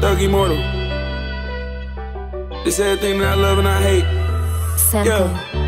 Thug Immortal. This everything that I love and I hate. Simple.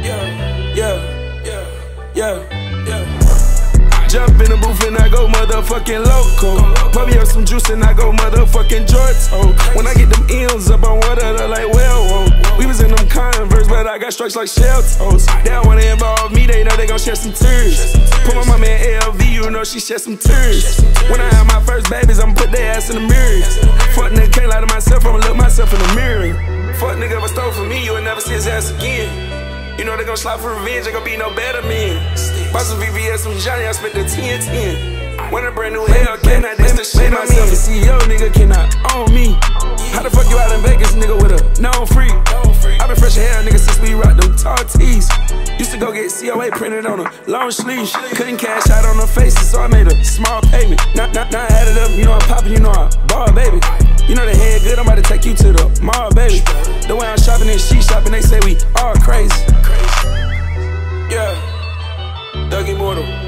Yeah. Jump in the booth and I go motherfucking loco. Pop me up some juice and I go motherfucking Jorto. When I get them M's up on water, they're like, well, we was in them Converse, but I got strikes like shell toes. They don't wanna involve me, they know they gon' shed some tears. Put my mama in LV, you know she shed some tears. When I have my first babies, I'ma put their ass in the mirror. Fuck nigga, can't lie to myself, I'ma look myself in the mirror. Fuck nigga, if I stole from me, you would never see his ass again. You know they gon' slide for revenge, they gon' be no better men. Bought some VVS, some Johnny, I spent the 10-10. Want a brand new Hellcat, this the shit I mean. A CEO, nigga, cannot own me. How the fuck you out in Vegas, nigga, with a known freak? I been fresh as hell, nigga, since we rocked them tall tees. Used to go get COA printed on a long sleeve. Couldn't cash out on the faces, so I made a small payment. Now I added up, you know I'm poppin', you know I ball, baby. You know the head good, I'm about to take you to the mall, baby. The way I'm shopping and she shopping, they say we all crazy. Yeah, Thug Immortal.